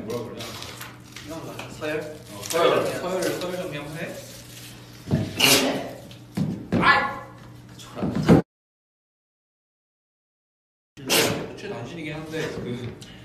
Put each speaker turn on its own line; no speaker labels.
뭐라 그러냐?
서열?
서열 정리 한번 해?
아이!
최단신이긴 한데